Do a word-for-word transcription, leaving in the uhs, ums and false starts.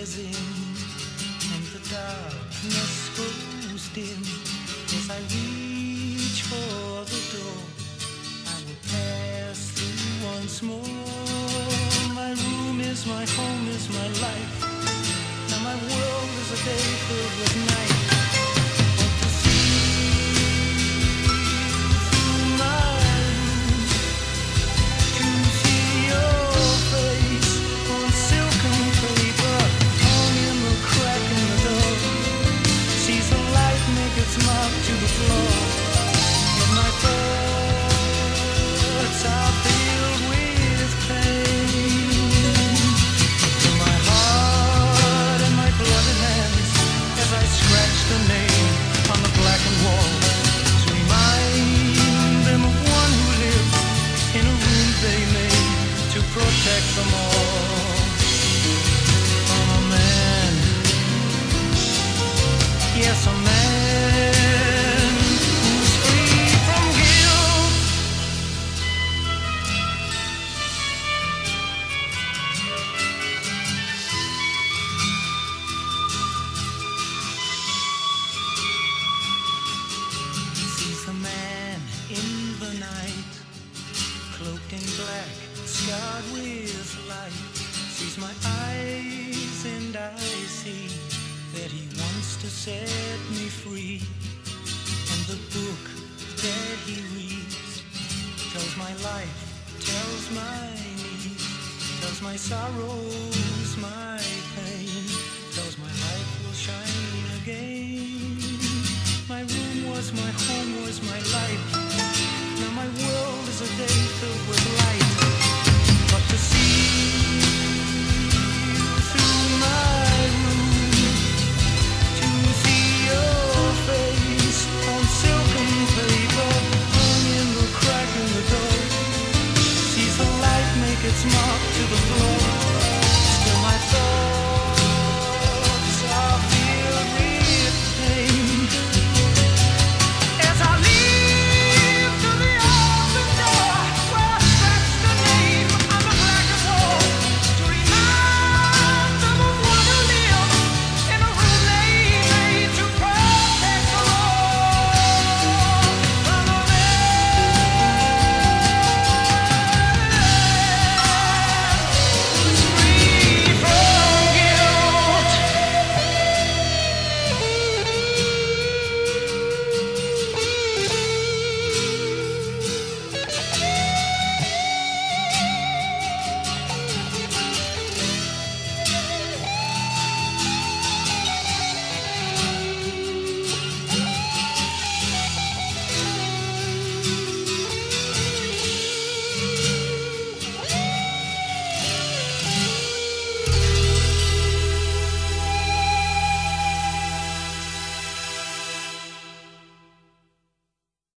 wears in and the darkness grows dim. As I reach for the door, I will pass through once more. My room is my home, is my life. Now my world is a day filled with night. But to see through my room, to see your face on silken paper, hung in the crack in the door, sees the light make its mark to the floor. And my thoughts are filled with pain. To my heart and my bloody hands, as I scratch the name on the blackened wall, to remind them of one who lived in a room they made to protect them all. I'm a man, yes, a man who's free from guilt. Sees the man in the night, cloaked in black, scarred with light. Sees my eyes and I see that he wants to set me free. And the book that he reads tells my life, tells my needs, tells my sorrow